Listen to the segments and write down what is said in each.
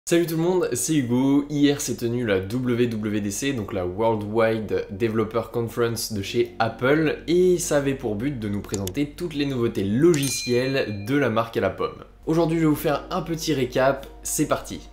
Salut tout le monde, c'est Hugo. Hier s'est tenue la WWDC, donc la Worldwide Developer Conference de chez Apple, et ça avait pour but de nous présenter toutes les nouveautés logicielles de la marque à la pomme. Aujourd'hui je vais vous faire un petit récap, c'est parti.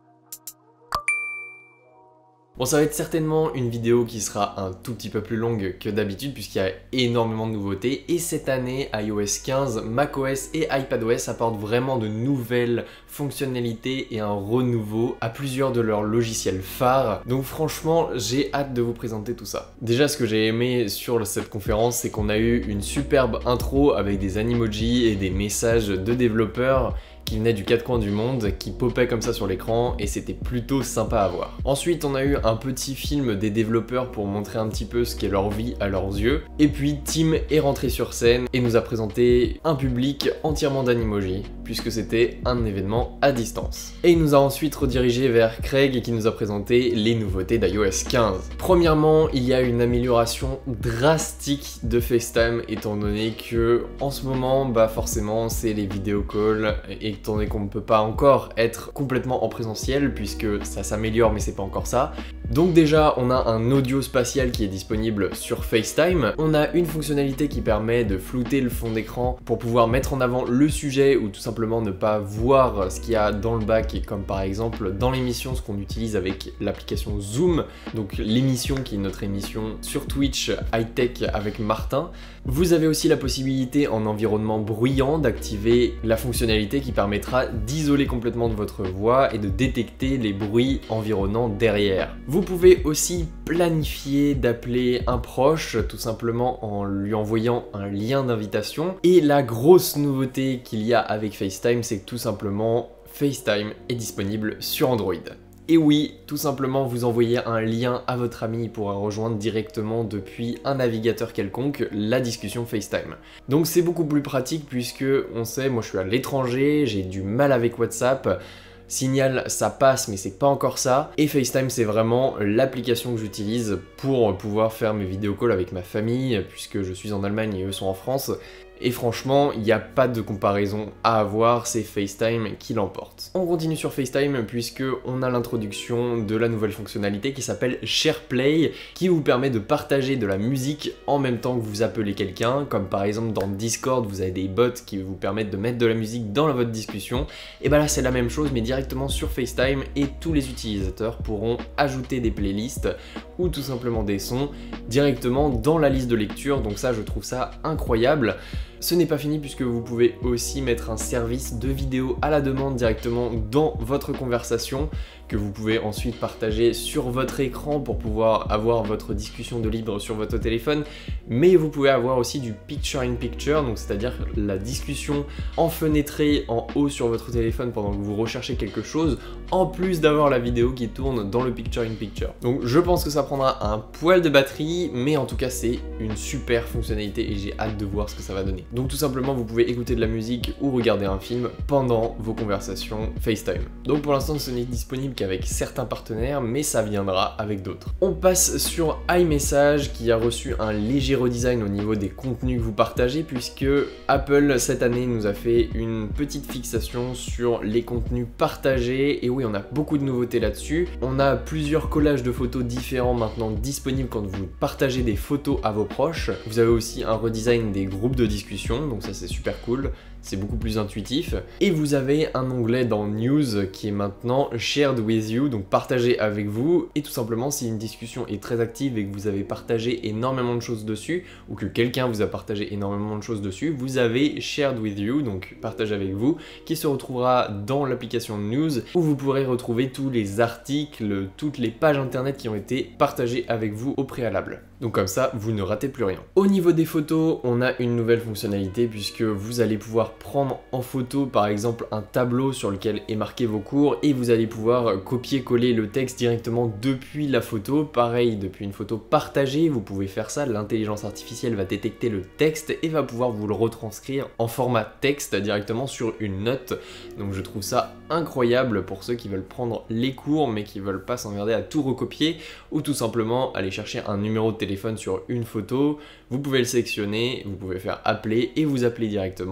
Bon, ça va être certainement une vidéo qui sera un tout petit peu plus longue que d'habitude puisqu'il y a énormément de nouveautés et cette année, iOS 15, macOS et iPadOS apportent vraiment de nouvelles fonctionnalités et un renouveau à plusieurs de leurs logiciels phares. Donc franchement, j'ai hâte de vous présenter tout ça. Déjà, ce que j'ai aimé sur cette conférence, c'est qu'on a eu une superbe intro avec des animojis et des messages de développeurs qui venait du quatre coins du monde, qui popait comme ça sur l'écran et c'était plutôt sympa à voir. Ensuite, on a eu un petit film des développeurs pour montrer un petit peu ce qu'est leur vie à leurs yeux. Et puis Tim est rentré sur scène et nous a présenté un public entièrement d'animojis, puisque c'était un événement à distance. Et il nous a ensuite redirigé vers Craig qui nous a présenté les nouveautés d'iOS 15. Premièrement, il y a une amélioration drastique de FaceTime étant donné que en ce moment, forcément, c'est les vidéo calls et étant donné qu'on ne peut pas encore être complètement en présentiel puisque ça s'améliore mais c'est pas encore ça. Donc déjà on a un audio spatial qui est disponible sur FaceTime, on a une fonctionnalité qui permet de flouter le fond d'écran pour pouvoir mettre en avant le sujet ou tout simplement ne pas voir ce qu'il y a dans le bac, et comme par exemple dans l'émission ce qu'on utilise avec l'application Zoom, donc l'émission qui est notre émission sur Twitch High Tech avec Martin. Vous avez aussi la possibilité en environnement bruyant d'activer la fonctionnalité qui permettra d'isoler complètement de votre voix et de détecter les bruits environnants derrière. Vous pouvez aussi planifier d'appeler un proche tout simplement en lui envoyant un lien d'invitation. Et la grosse nouveauté qu'il y a avec FaceTime, c'est que tout simplement FaceTime est disponible sur Android. Et oui, tout simplement vous envoyez un lien à votre ami, il pourra rejoindre directement depuis un navigateur quelconque la discussion FaceTime. Donc c'est beaucoup plus pratique puisque on sait, moi je suis à l'étranger, j'ai du mal avec WhatsApp. Signal, ça passe, mais c'est pas encore ça. Et FaceTime, c'est vraiment l'application que j'utilise pour pouvoir faire mes vidéo calls avec ma famille, puisque je suis en Allemagne et eux sont en France. Et franchement, il n'y a pas de comparaison à avoir, c'est FaceTime qui l'emporte. On continue sur FaceTime puisque on a l'introduction de la nouvelle fonctionnalité qui s'appelle SharePlay, qui vous permet de partager de la musique en même temps que vous appelez quelqu'un, comme par exemple dans Discord, vous avez des bots qui vous permettent de mettre de la musique dans votre discussion. Et bah là c'est la même chose mais directement sur FaceTime et tous les utilisateurs pourront ajouter des playlists ou tout simplement des sons directement dans la liste de lecture, donc ça je trouve ça incroyable. Ce n'est pas fini puisque vous pouvez aussi mettre un service de vidéo à la demande directement dans votre conversation que vous pouvez ensuite partager sur votre écran pour pouvoir avoir votre discussion de libre sur votre téléphone, mais vous pouvez avoir aussi du picture in picture, donc c'est-à-dire la discussion enfenêtrée en haut sur votre téléphone pendant que vous recherchez quelque chose, en plus d'avoir la vidéo qui tourne dans le picture in picture. Donc je pense que ça prendra un poil de batterie, mais en tout cas c'est une super fonctionnalité et j'ai hâte de voir ce que ça va donner. Donc tout simplement vous pouvez écouter de la musique ou regarder un film pendant vos conversations FaceTime. Donc pour l'instant ce n'est disponible qu'avec certains partenaires, mais ça viendra avec d'autres. On passe sur iMessage qui a reçu un léger redesign au niveau des contenus que vous partagez puisque Apple cette année nous a fait une petite fixation sur les contenus partagés et oui on a beaucoup de nouveautés là-dessus. On a plusieurs collages de photos différents maintenant disponibles quand vous partagez des photos à vos proches. Vous avez aussi un redesign des groupes de discussion, donc ça c'est super cool. C'est beaucoup plus intuitif. Et vous avez un onglet dans News qui est maintenant Shared with You, donc partagé avec vous. Et tout simplement, si une discussion est très active et que vous avez partagé énormément de choses dessus, ou que quelqu'un vous a partagé énormément de choses dessus, vous avez Shared with You, donc partagé avec vous, qui se retrouvera dans l'application News, où vous pourrez retrouver tous les articles, toutes les pages internet qui ont été partagées avec vous au préalable. Donc comme ça, vous ne ratez plus rien. Au niveau des photos, on a une nouvelle fonctionnalité puisque vous allez pouvoir prendre en photo par exemple un tableau sur lequel est marqué vos cours et vous allez pouvoir copier-coller le texte directement depuis la photo. Pareil, depuis une photo partagée, vous pouvez faire ça, l'intelligence artificielle va détecter le texte et va pouvoir vous le retranscrire en format texte directement sur une note. Donc je trouve ça incroyable pour ceux qui veulent prendre les cours mais qui veulent pas s'emmerder à tout recopier ou tout simplement aller chercher un numéro de téléphone sur une photo. Vous pouvez le sélectionner, vous pouvez faire appeler et vous appeler directement. On a eu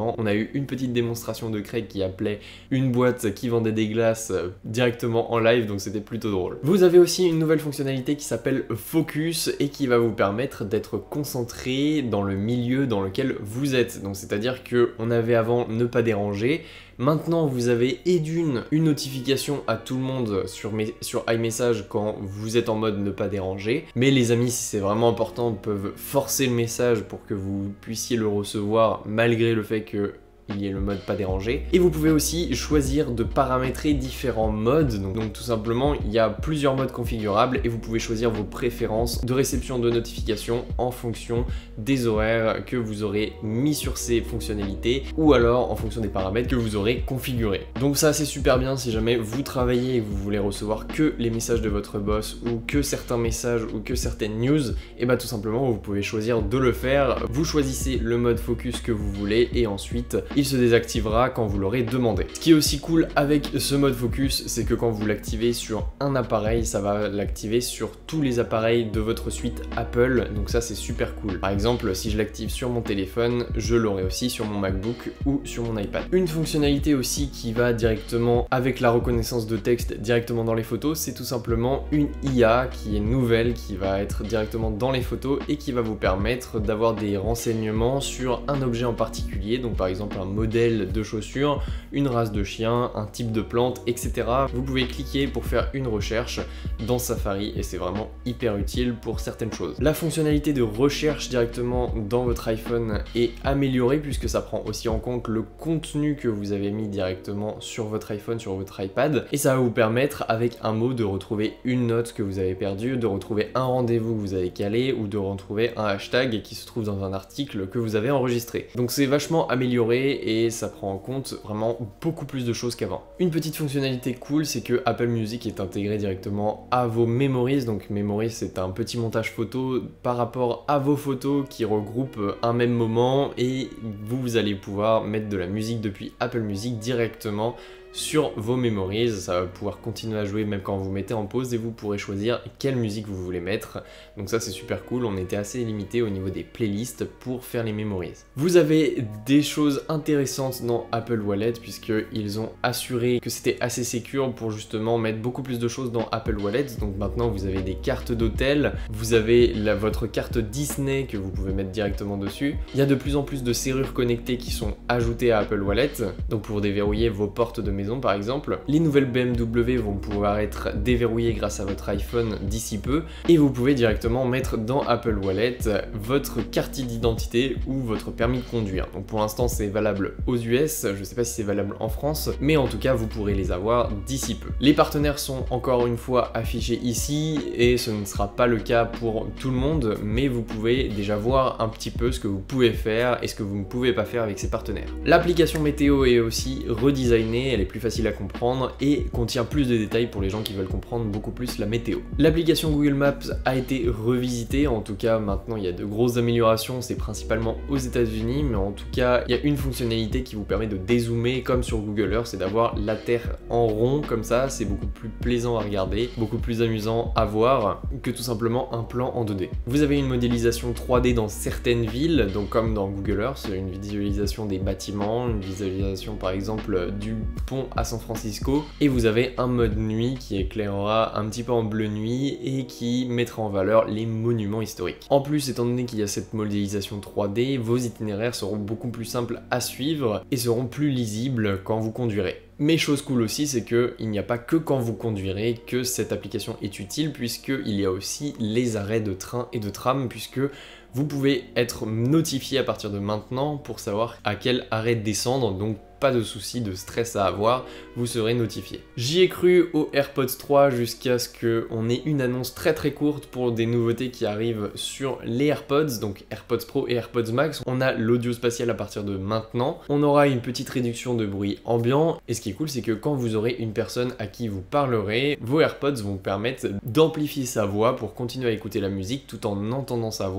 eu une petite démonstration de Craig qui appelait une boîte qui vendait des glaces directement en live, donc c'était plutôt drôle. Vous avez aussi une nouvelle fonctionnalité qui s'appelle Focus et qui va vous permettre d'être concentré dans le milieu dans lequel vous êtes. Donc c'est-à-dire que on avait avant ne pas déranger. Maintenant, vous avez une notification à tout le monde sur iMessage quand vous êtes en mode ne pas déranger. Mais les amis, si c'est vraiment important, peuvent forcer le message pour que vous puissiez le recevoir malgré le fait que il y a le mode pas dérangé. Et vous pouvez aussi choisir de paramétrer différents modes. Donc tout simplement, il y a plusieurs modes configurables et vous pouvez choisir vos préférences de réception de notifications en fonction des horaires que vous aurez mis sur ces fonctionnalités ou alors en fonction des paramètres que vous aurez configurés. Donc ça c'est super bien si jamais vous travaillez et vous voulez recevoir que les messages de votre boss ou que certains messages ou que certaines news, et bah tout simplement vous pouvez choisir de le faire. Vous choisissez le mode focus que vous voulez et ensuite il se désactivera quand vous l'aurez demandé. Ce qui est aussi cool avec ce mode focus, c'est que quand vous l'activez sur un appareil, ça va l'activer sur tous les appareils de votre suite Apple, donc ça c'est super cool. Par exemple, si je l'active sur mon téléphone, je l'aurai aussi sur mon MacBook ou sur mon iPad. Une fonctionnalité aussi qui va directement avec la reconnaissance de texte directement dans les photos, c'est tout simplement une IA qui est nouvelle, qui va être directement dans les photos et qui va vous permettre d'avoir des renseignements sur un objet en particulier, donc par exemple un modèle de chaussures, une race de chien, un type de plante, etc. Vous pouvez cliquer pour faire une recherche dans Safari et c'est vraiment hyper utile pour certaines choses. La fonctionnalité de recherche directement dans votre iPhone est améliorée puisque ça prend aussi en compte le contenu que vous avez mis directement sur votre iPhone, sur votre iPad, et ça va vous permettre avec un mot de retrouver une note que vous avez perdue, de retrouver un rendez-vous que vous avez calé ou de retrouver un hashtag qui se trouve dans un article que vous avez enregistré. Donc c'est vachement amélioré et ça prend en compte vraiment beaucoup plus de choses qu'avant. Une petite fonctionnalité cool, c'est que Apple Music est intégré directement à vos Memories. Donc Memories, c'est un petit montage photo par rapport à vos photos qui regroupent un même moment et vous allez pouvoir mettre de la musique depuis Apple Music directement sur vos Memories. Ça va pouvoir continuer à jouer même quand vous mettez en pause et vous pourrez choisir quelle musique vous voulez mettre. Donc ça c'est super cool, on était assez limité au niveau des playlists pour faire les Memories. Vous avez des choses intéressantes dans Apple Wallet puisqu'ils ont assuré que c'était assez sécure pour justement mettre beaucoup plus de choses dans Apple Wallet. Donc maintenant vous avez des cartes d'hôtel, vous avez votre carte Disney que vous pouvez mettre directement dessus. Il y a de plus en plus de serrures connectées qui sont ajoutées à Apple Wallet, donc pour déverrouiller vos portes de maison par exemple. Les nouvelles BMW vont pouvoir être déverrouillées grâce à votre iPhone d'ici peu et vous pouvez directement mettre dans Apple Wallet votre carte d'identité ou votre permis de conduire. Donc pour l'instant c'est valable aux US, je sais pas si c'est valable en France, mais en tout cas vous pourrez les avoir d'ici peu. Les partenaires sont encore une fois affichés ici et ce ne sera pas le cas pour tout le monde, mais vous pouvez déjà voir un petit peu ce que vous pouvez faire et ce que vous ne pouvez pas faire avec ces partenaires. L'application météo est aussi redesignée, elle est plus facile à comprendre et contient plus de détails pour les gens qui veulent comprendre beaucoup plus la météo. L'application Google Maps a été revisitée, en tout cas maintenant il y a de grosses améliorations, c'est principalement aux États-Unis, mais en tout cas il y a une fonctionnalité qui vous permet de dézoomer comme sur Google Earth, c'est d'avoir la Terre en rond comme ça, c'est beaucoup plus plaisant à regarder, beaucoup plus amusant à voir que tout simplement un plan en 2D. Vous avez une modélisation 3D dans certaines villes, donc comme dans Google Earth, une visualisation des bâtiments, une visualisation par exemple du pont à San Francisco, et vous avez un mode nuit qui éclairera un petit peu en bleu nuit et qui mettra en valeur les monuments historiques. En plus, étant donné qu'il y a cette modélisation 3D, vos itinéraires seront beaucoup plus simples à suivre et seront plus lisibles quand vous conduirez. Mais chose cool aussi, c'est qu'il n'y a pas que quand vous conduirez que cette application est utile, puisqu'il y a aussi les arrêts de train et de tram, puisque vous pouvez être notifié à partir de maintenant pour savoir à quel arrêt descendre, donc pas de souci de stress à avoir, vous serez notifié. J'y ai cru aux AirPods 3 jusqu'à ce qu'on ait une annonce très courte pour des nouveautés qui arrivent sur les AirPods, donc AirPods Pro et AirPods Max. On a l'audio spatial à partir de maintenant, on aura une petite réduction de bruit ambiant, et ce qui est cool c'est que quand vous aurez une personne à qui vous parlerez, vos AirPods vont permettre d'amplifier sa voix pour continuer à écouter la musique tout en entendant sa voix, et en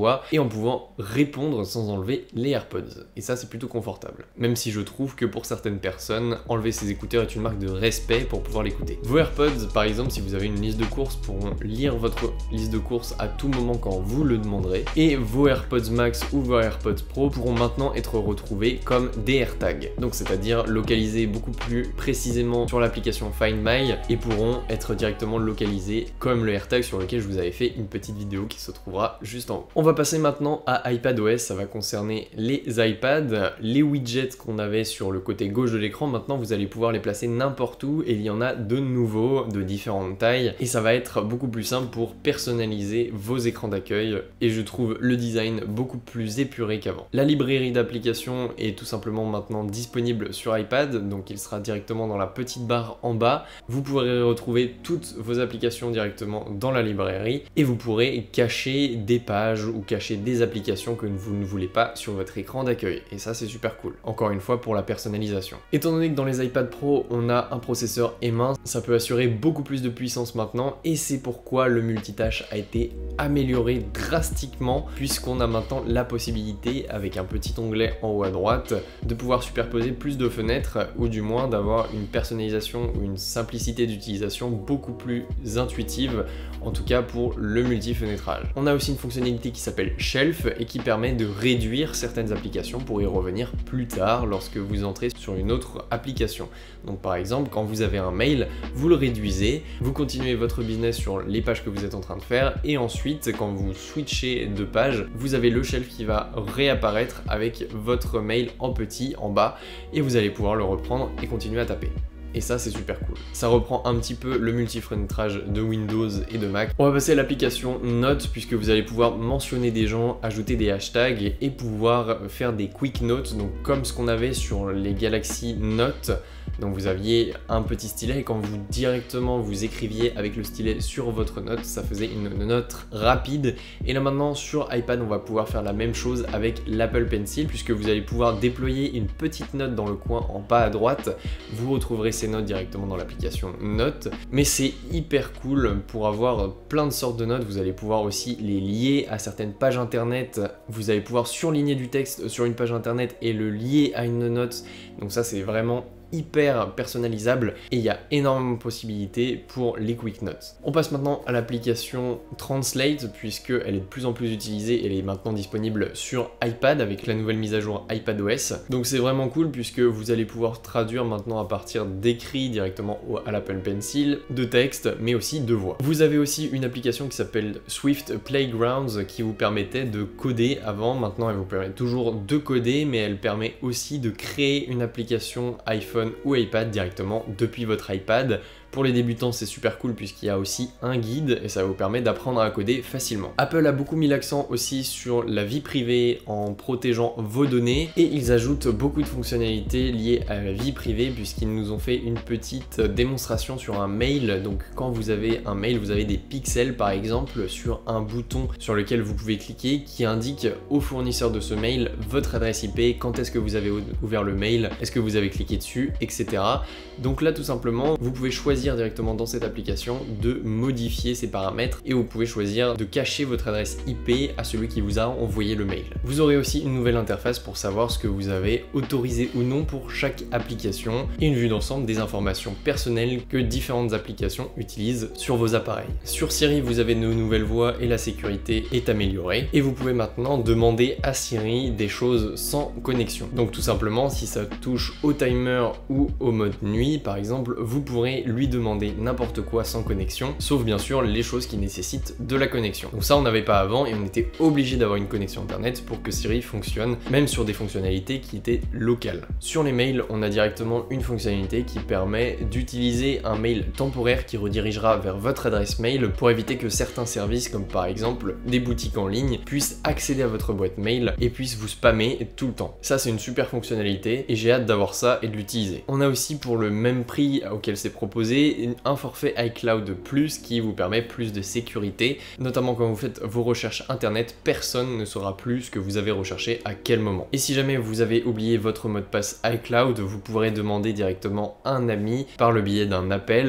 en pouvant répondre sans enlever les AirPods. Et ça, c'est plutôt confortable. Même si je trouve que pour certaines personnes, enlever ses écouteurs est une marque de respect pour pouvoir l'écouter. Vos AirPods, par exemple, si vous avez une liste de courses, pourront lire votre liste de courses à tout moment quand vous le demanderez. Et vos AirPods Max ou vos AirPods Pro pourront maintenant être retrouvés comme des AirTags. Donc c'est-à-dire localisés beaucoup plus précisément sur l'application Find My et pourront être directement localisés comme le AirTag sur lequel je vous avais fait une petite vidéo qui se trouvera juste en haut. On va passer maintenant à iPadOS, ça va concerner les iPads, les widgets qu'on avait sur le côté gauche de l'écran. Maintenant vous allez pouvoir les placer n'importe où et il y en a de nouveaux, de différentes tailles et ça va être beaucoup plus simple pour personnaliser vos écrans d'accueil et je trouve le design beaucoup plus épuré qu'avant. La librairie d'applications est tout simplement maintenant disponible sur iPad, donc il sera directement dans la petite barre en bas. Vous pourrez retrouver toutes vos applications directement dans la librairie et vous pourrez cacher des pages ou cacher des applications que vous ne voulez pas sur votre écran d'accueil et ça c'est super cool. Encore une fois pour la personnalisation. Étant donné que dans les iPad Pro on a un processeur M1, ça peut assurer beaucoup plus de puissance maintenant et c'est pourquoi le multitâche a été amélioré drastiquement puisqu'on a maintenant la possibilité avec un petit onglet en haut à droite de pouvoir superposer plus de fenêtres ou du moins d'avoir une personnalisation ou une simplicité d'utilisation beaucoup plus intuitive, en tout cas pour le multi-fenêtrage. On a aussi une fonctionnalité qui s'appelle Shelf et qui permet de réduire certaines applications pour y revenir plus tard lorsque vous entrez sur une autre application. Donc par exemple, quand vous avez un mail, vous le réduisez, vous continuez votre business sur les pages que vous êtes en train de faire et ensuite quand vous switchez de page, vous avez le shelf qui va réapparaître avec votre mail en petit en bas et vous allez pouvoir le reprendre et continuer à taper. Et ça c'est super cool. Ça reprend un petit peu le multi-fenêtrage de Windows et de Mac. On va passer à l'application Notes puisque vous allez pouvoir mentionner des gens, ajouter des hashtags et pouvoir faire des quick notes, donc comme ce qu'on avait sur les Galaxy Note. Donc vous aviez un petit stylet et quand vous directement vous écriviez avec le stylet sur votre note, ça faisait une note rapide. Et là maintenant sur iPad on va pouvoir faire la même chose avec l'Apple Pencil puisque vous allez pouvoir déployer une petite note dans le coin en bas à droite. Vous retrouverez ces notes directement dans l'application Notes, mais c'est hyper cool pour avoir plein de sortes de notes. Vous allez pouvoir aussi les lier à certaines pages internet. Vous allez pouvoir surligner du texte sur une page internet et le lier à une note. Donc ça c'est vraiment hyper personnalisable et il y a énormément de possibilités pour les quick notes. On passe maintenant à l'application Translate puisque elle est de plus en plus utilisée et elle est maintenant disponible sur iPad avec la nouvelle mise à jour iPadOS. Donc c'est vraiment cool puisque vous allez pouvoir traduire maintenant à partir d'écrits directement à l'Apple Pencil, de texte mais aussi de voix. Vous avez aussi une application qui s'appelle Swift Playgrounds qui vous permettait de coder avant. Maintenant elle vous permet toujours de coder mais elle permet aussi de créer une application iPhone ou iPad directement depuis votre iPad. Pour les débutants, c'est super cool puisqu'il y a aussi un guide et ça vous permet d'apprendre à coder facilement. Apple a beaucoup mis l'accent aussi sur la vie privée en protégeant vos données et ils ajoutent beaucoup de fonctionnalités liées à la vie privée puisqu'ils nous ont fait une petite démonstration sur un mail. Donc quand vous avez un mail, vous avez des pixels par exemple sur un bouton sur lequel vous pouvez cliquer qui indique au fournisseur de ce mail votre adresse IP, quand est-ce que vous avez ouvert le mail, est-ce que vous avez cliqué dessus, etc. Donc là tout simplement, vous pouvez choisir directement dans cette application de modifier ces paramètres et vous pouvez choisir de cacher votre adresse IP à celui qui vous a envoyé le mail. Vous aurez aussi une nouvelle interface pour savoir ce que vous avez autorisé ou non pour chaque application et une vue d'ensemble des informations personnelles que différentes applications utilisent sur vos appareils. Sur Siri, vous avez de nouvelles voix et la sécurité est améliorée et vous pouvez maintenant demander à Siri des choses sans connexion. Donc tout simplement, si ça touche au timer ou au mode nuit par exemple, vous pourrez lui demander n'importe quoi sans connexion, sauf bien sûr les choses qui nécessitent de la connexion. Donc ça on n'avait pas avant et on était obligé d'avoir une connexion internet pour que Siri fonctionne, même sur des fonctionnalités qui étaient locales. Sur les mails, on a directement une fonctionnalité qui permet d'utiliser un mail temporaire qui redirigera vers votre adresse mail pour éviter que certains services, comme par exemple des boutiques en ligne, puissent accéder à votre boîte mail et puissent vous spammer tout le temps. Ça c'est une super fonctionnalité et j'ai hâte d'avoir ça et de l'utiliser. On a aussi pour le même prix auquel c'est proposé un forfait iCloud Plus qui vous permet plus de sécurité, notamment quand vous faites vos recherches internet, personne ne saura plus ce que vous avez recherché à quel moment. Et si jamais vous avez oublié votre mot de passe iCloud, vous pourrez demander directement à un ami par le biais d'un appel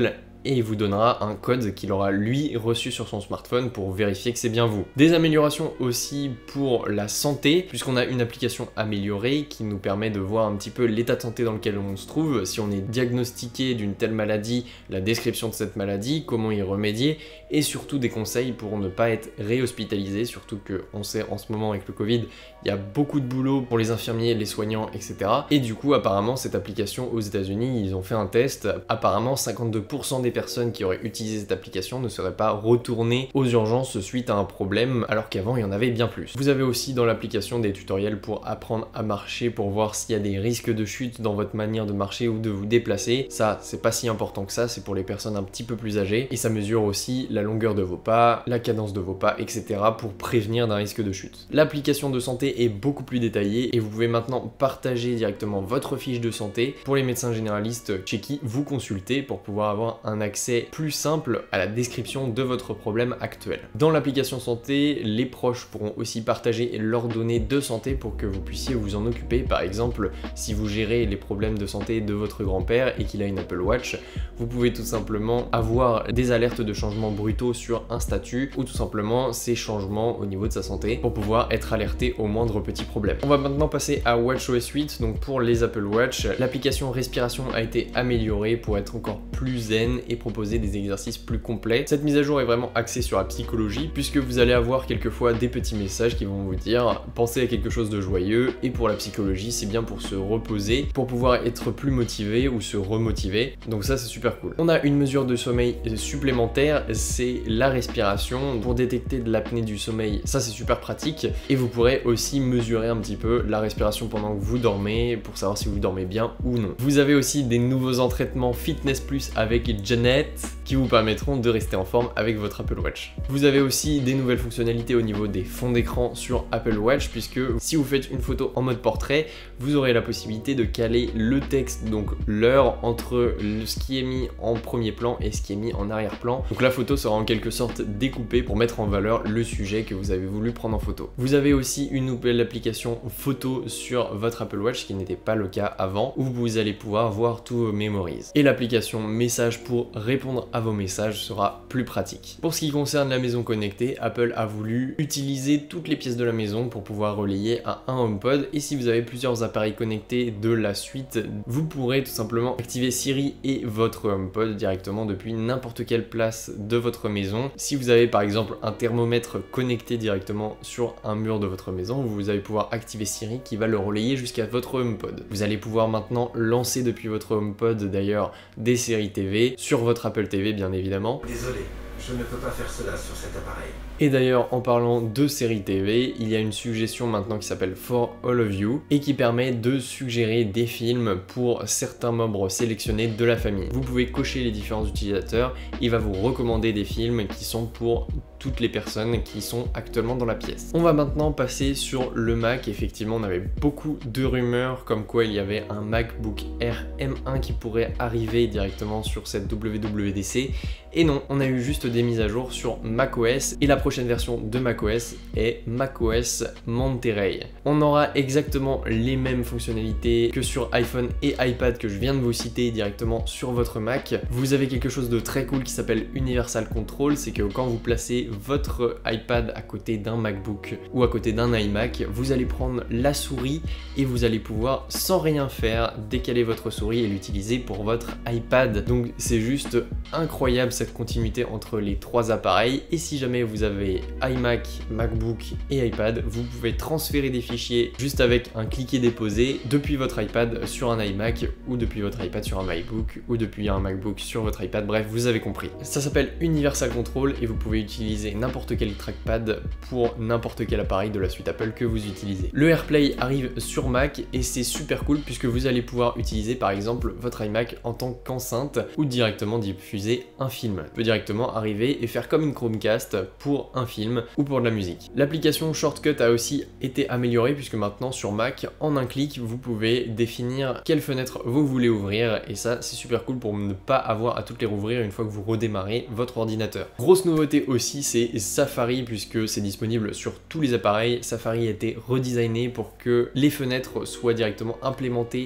et il vous donnera un code qu'il aura lui reçu sur son smartphone pour vérifier que c'est bien vous. Des améliorations aussi pour la santé, puisqu'on a une application améliorée qui nous permet de voir un petit peu l'état de santé dans lequel on se trouve, si on est diagnostiqué d'une telle maladie, la description de cette maladie, comment y remédier, et surtout des conseils pour ne pas être réhospitalisé, surtout qu'on sait en ce moment avec le Covid, il y a beaucoup de boulot pour les infirmiers, les soignants, etc. Et du coup, apparemment, cette application aux États-Unis, ils ont fait un test. Apparemment, 52% des personnes qui auraient utilisé cette application ne seraient pas retournées aux urgences suite à un problème, alors qu'avant, il y en avait bien plus. Vous avez aussi dans l'application des tutoriels pour apprendre à marcher, pour voir s'il y a des risques de chute dans votre manière de marcher ou de vous déplacer. Ça, c'est pas si important que ça, c'est pour les personnes un petit peu plus âgées. Et ça mesure aussi la longueur de vos pas, la cadence de vos pas, etc. pour prévenir d'un risque de chute. L'application de santé est beaucoup plus détaillée et vous pouvez maintenant partager directement votre fiche de santé pour les médecins généralistes chez qui vous consultez pour pouvoir avoir un accès plus simple à la description de votre problème actuel. Dans l'application santé, les proches pourront aussi partager leurs données de santé pour que vous puissiez vous en occuper. Par exemple, si vous gérez les problèmes de santé de votre grand-père et qu'il a une Apple Watch, vous pouvez tout simplement avoir des alertes de changements brutaux sur un statut ou tout simplement ces changements au niveau de sa santé pour pouvoir être alerté au moindre petit problème. On va maintenant passer à WatchOS 8, donc pour les Apple Watch, l'application respiration a été améliorée pour être encore plus zen et proposer des exercices plus complets. Cette mise à jour est vraiment axée sur la psychologie puisque vous allez avoir quelquefois des petits messages qui vont vous dire pensez à quelque chose de joyeux, et pour la psychologie c'est bien pour se reposer, pour pouvoir être plus motivé ou se remotiver, donc ça c'est super cool. On a une mesure de sommeil supplémentaire, c'est la respiration pour détecter de l'apnée du sommeil, ça c'est super pratique, et vous pourrez aussi mesurer un petit peu la respiration pendant que vous dormez pour savoir si vous dormez bien ou non. Vous avez aussi des nouveaux entraînements Fitness Plus avec Janet qui vous permettront de rester en forme avec votre Apple Watch. Vous avez aussi des nouvelles fonctionnalités au niveau des fonds d'écran sur Apple Watch, puisque si vous faites une photo en mode portrait, vous aurez la possibilité de caler le texte, donc l'heure, entre ce qui est mis en premier plan et ce qui est mis en arrière-plan. Donc la photo sera en quelque sorte découpée pour mettre en valeur le sujet que vous avez voulu prendre en photo. Vous avez aussi une nouvelle application photo sur votre Apple Watch, qui n'était pas le cas avant, où vous allez pouvoir voir tous vos memories. Et l'application message pour répondre à vos messages sera plus pratique. Pour ce qui concerne la maison connectée, Apple a voulu utiliser toutes les pièces de la maison pour pouvoir relayer à un HomePod, et si vous avez plusieurs appareils connectés de la suite, vous pourrez tout simplement activer Siri et votre HomePod directement depuis n'importe quelle place de votre maison. Si vous avez par exemple un thermomètre connecté directement sur un mur de votre maison, vous allez pouvoir activer Siri qui va le relayer jusqu'à votre HomePod. Vous allez pouvoir maintenant lancer depuis votre HomePod d'ailleurs des séries TV sur votre Apple TV bien évidemment. Désolé, je ne peux pas faire cela sur cet appareil. Et d'ailleurs, en parlant de séries TV, il y a une suggestion maintenant qui s'appelle For All of You et qui permet de suggérer des films pour certains membres sélectionnés de la famille. Vous pouvez cocher les différents utilisateurs, il va vous recommander des films qui sont pour toutes les personnes qui sont actuellement dans la pièce. On va maintenant passer sur le Mac. Effectivement, on avait beaucoup de rumeurs comme quoi il y avait un MacBook Air M1 qui pourrait arriver directement sur cette WWDC. Et non, on a eu juste des mises à jour sur macOS et la prochaine version de macOS est macOS Monterey. On aura exactement les mêmes fonctionnalités que sur iPhone et iPad que je viens de vous citer directement sur votre Mac. Vous avez quelque chose de très cool qui s'appelle Universal Control, c'est que quand vous placez votre iPad à côté d'un MacBook ou à côté d'un iMac, vous allez prendre la souris et vous allez pouvoir sans rien faire décaler votre souris et l'utiliser pour votre iPad. Donc c'est juste incroyable cette continuité entre les trois appareils, et si jamais vous avez iMac, MacBook et iPad, vous pouvez transférer des fichiers juste avec un cliquer déposer depuis votre iPad sur un iMac ou depuis votre iPad sur un MacBook ou depuis un MacBook sur votre iPad, bref vous avez compris. Ça s'appelle Universal Control et vous pouvez utiliser n'importe quel trackpad pour n'importe quel appareil de la suite Apple que vous utilisez. Le AirPlay arrive sur Mac et c'est super cool puisque vous allez pouvoir utiliser par exemple votre iMac en tant qu'enceinte ou directement diffuser un film. Vous pouvez directement arriver et faire comme une Chromecast pour un film ou pour de la musique. L'application Shortcut a aussi été améliorée puisque maintenant sur Mac, en un clic, vous pouvez définir quelle fenêtre vous voulez ouvrir et ça c'est super cool pour ne pas avoir à toutes les rouvrir une fois que vous redémarrez votre ordinateur. Grosse nouveauté aussi, c'est Safari puisque c'est disponible sur tous les appareils. Safari a été redesigné pour que les fenêtres soient directement implémentées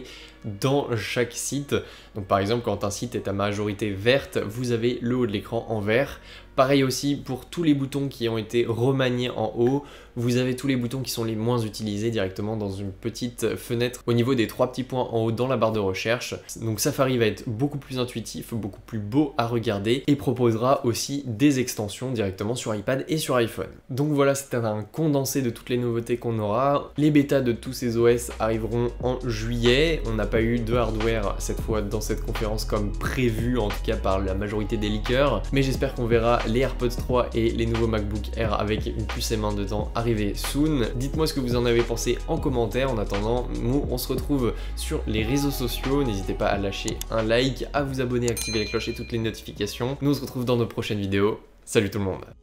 dans chaque site. Donc par exemple, quand un site est à majorité verte, vous avez le haut de l'écran en vert. Pareil aussi pour tous les boutons qui ont été remaniés en haut, vous avez tous les boutons qui sont les moins utilisés directement dans une petite fenêtre au niveau des 3 petits points en haut dans la barre de recherche. Donc Safari va être beaucoup plus intuitif, beaucoup plus beau à regarder et proposera aussi des extensions directement sur iPad et sur iPhone. Donc voilà, c'était un condensé de toutes les nouveautés qu'on aura. Les bêtas de tous ces OS arriveront en juillet. On n'a pas eu de hardware cette fois dans cette conférence comme prévu, en tout cas par la majorité des leakers, mais j'espère qu'on verra les AirPods 3 et les nouveaux MacBook Air avec une puce M1 dedans arriver soon. Dites-moi ce que vous en avez pensé en commentaire. En attendant, nous on se retrouve sur les réseaux sociaux. N'hésitez pas à lâcher un like, à vous abonner, activer la cloche et toutes les notifications. Nous on se retrouve dans nos prochaines vidéos. Salut tout le monde!